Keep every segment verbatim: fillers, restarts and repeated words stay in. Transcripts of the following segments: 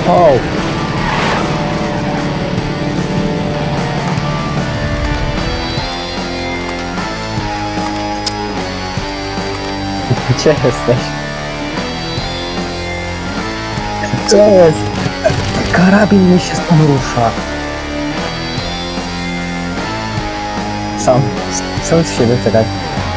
O! Gdzie jesteś? Gdzie jest? Karabin mi się stąd rusza. Sam, sam z siebie, czekaj.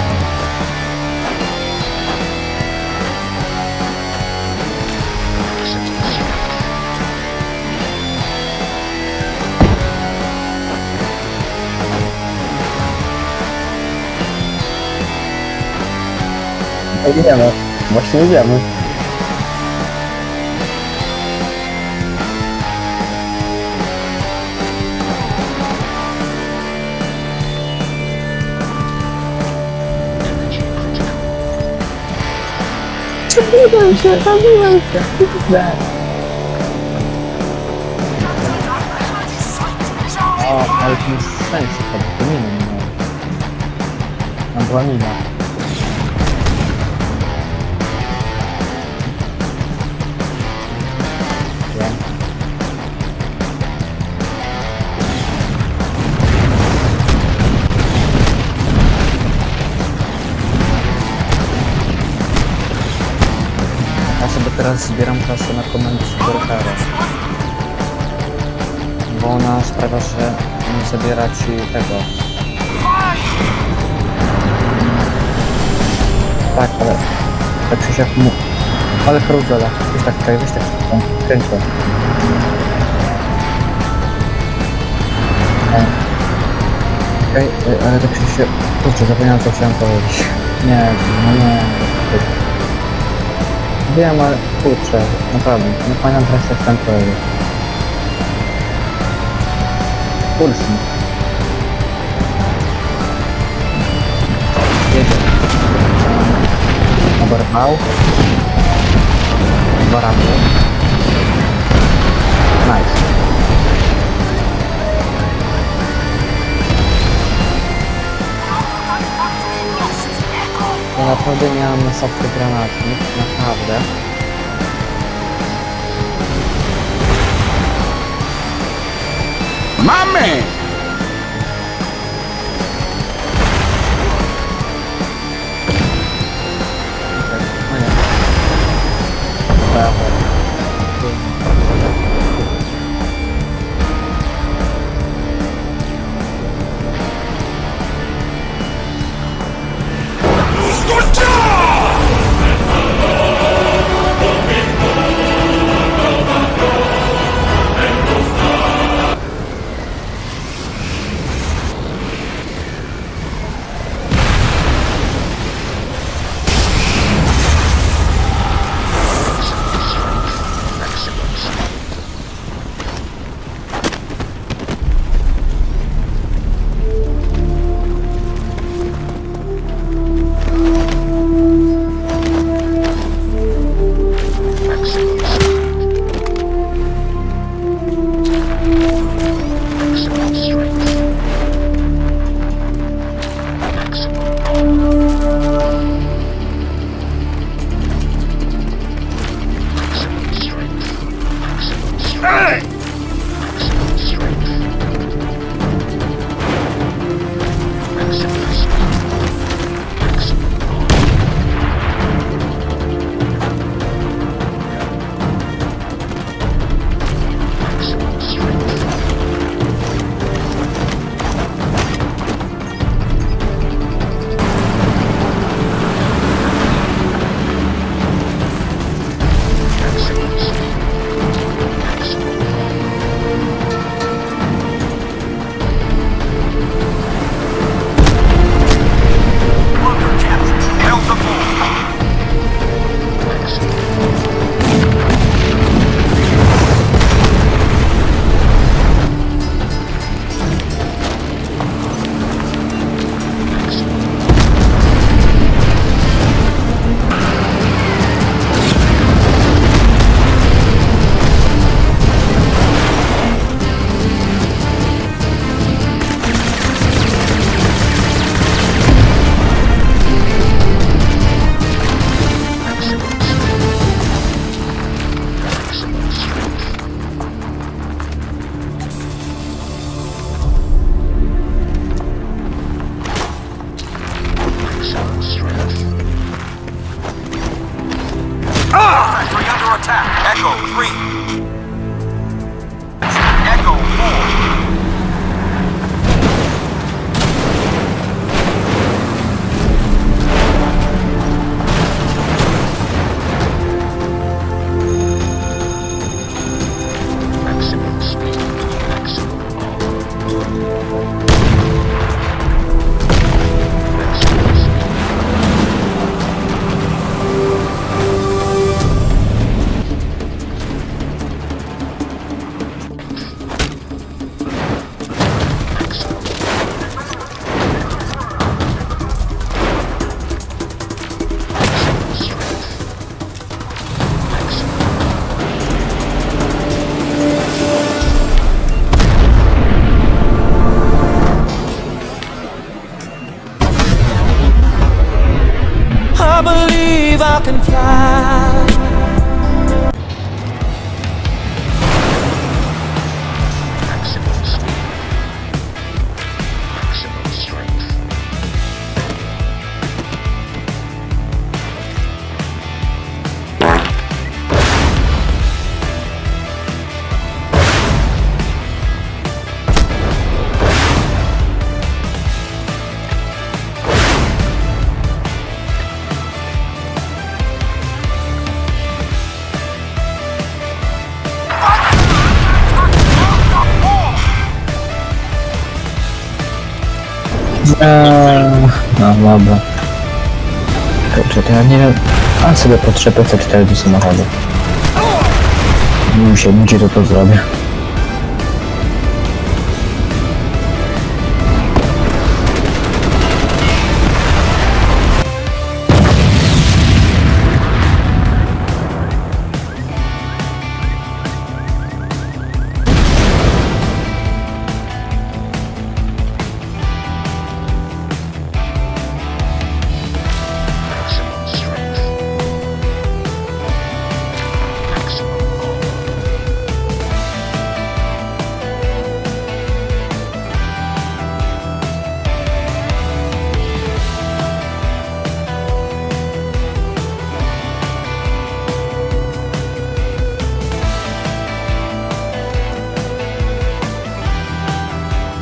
Wiemy, właśnie wiemy. Zabiłem się, zabiłem się. O, ale to jest sens, to nie wiem. Tam była mina. Ja sobie teraz zbieram kasę na komendę Superhero, bo ona sprawia, że nie zabiera ci tego. Tak, ale tak się jak mu... Ale karuzela, weź tak, czekaj, weź tak, kręcę. Okej, okay, ale tak się... Kurczę, zapomniałem co chciałem powiedzieć. Nie, no nie... Wiem, ale kurczę, naprawdę, nie pamiętam teraz co chciałem powiedzieć. Pulsing. Jedzie. Oberwał. Dwa razy. Nice. Ja naprawdę miałem na softy granatnik, naprawdę. Mamy! No nie. Brawo. Echo three. Echo four. I believe I can fly. Maximum speed. Maximum strength. Eee, no dobra. Kurczę, to ja nie wiem. A sobie potrzebę C cztery do samochodu. Mi się nudzi, to to zrobię.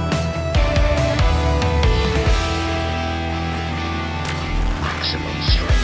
Maximum strength.